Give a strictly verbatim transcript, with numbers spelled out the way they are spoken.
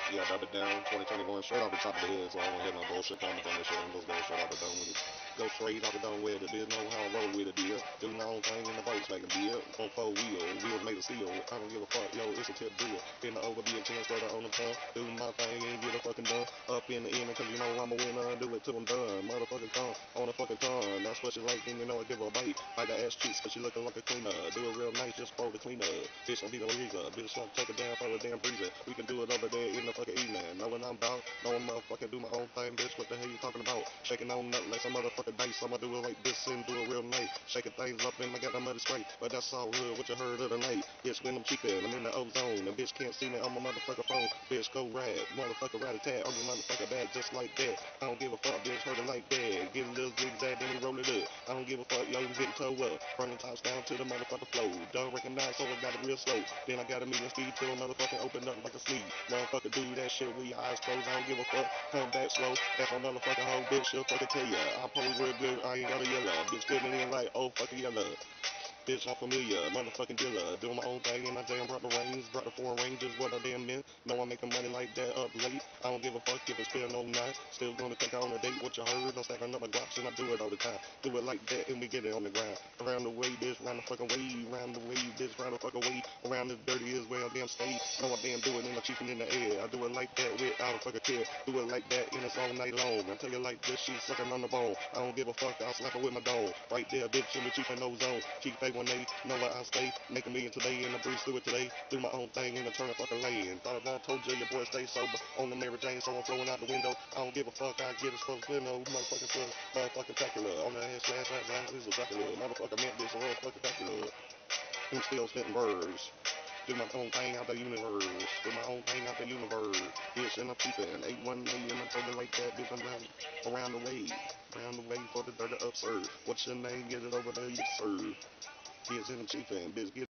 Yeah, drop it down. twenty twenty-one, straight off the top of the head, so I don't hear no bullshit comments on this shit. I'm just going straight off the dome with it. Go straight off the dome with it. Didn't know how I roll with it, deal. Do my own thing in the Volkswagen, deal. On four wheel, wheels made of steel. I don't give a fuck, yo, it's a tip deal. Been over, be a chance, brother on the tongue. Do my thing, ain't get a fucking done. Up in the end, cause you know I'm a winner. Do it till I'm done. Motherfucking come on a fucking tongue. That's what you like, and you know I give her a bite. Like the ass cheeks, but she looking like a cleaner. Do it real nice, just for the cleaner. Bitch, I'm be the reason. Bitch, I'm take it down for the damn breezer. We can do it over there in the fucking evening. Know what I'm about, know I'm motherfucking do my own thing, bitch. What the hell you talking about? Shaking on up like some motherfucking dice. I'ma do it like this and do it real nice. Shaking things up and I got the money straight. But that's all hood, what you heard of the night. Bitch, when I'm cheapin', I'm in the ozone. The bitch can't see me on my motherfucking phone. Bitch, go rad, motherfucker rat a tat. I'm the motherfucker bad just like that. I don't give a fuck, bitch, heard it like that. Get a little zigzag, then we roll it up. I don't give a fuck, yo, get toe up. Running tops down to the motherfucker flow. Don't recognize, so I got it real slow. Then I got a medium speed till a motherfucker open up like a sneeze. Motherfucker do that shit with your eyes closed. I don't give a fuck. Come back slow. That's my motherfucking hoe bitch. She'll fucking tell ya. I pose real good. I ain't got a yellow. Bitch getting in like oh fucking yellow. Bitch, I'm familiar, motherfucking dealer. Doing my own thing and I damn brought the reins. Brought the foreign range is what I damn meant. Know I'm making money like that up late. I don't give a fuck if it's spend no night. Still gonna take out on a date. What you heard? I'm stacking up my glocks and I do it all the time. Do it like that and we get it on the ground. Around the way, bitch, round the fucking way. Round the way, bitch, round the fucking way. Around this dirty is where I damn stay. Know I damn do it and I'm cheating in the air. I do it like that without a fucking care. Do it like that and it's all night long. I tell you like this, she's sucking on the bone. I don't give a fuck, I'll slap her with my dome. Right there, bitch, in the cheapin' no zone. Keep A one A, know where I stay. Make a million today and I breeze through it today. Do my own thing and I turn a fucking lane. Thought I told you your boy stay sober. On the Mary Jane, so I'm flowing out the window. I don't give a fuck, I get as close to no motherfucking son. Motherfucking tacular. On the ass, ass, ass, ass, this is Dracula. Motherfucker meant this, motherfucking tacular. I'm still spitting words. Do my own thing out the universe. Do my own thing out the universe. Bitch, and I'm keeping eight one eight and I told it like that. Bitch, I'm down around the way. Around the way for the dirty absurd. What's your name? Get it over there, yes, sir. Kids in the chief and bitch, get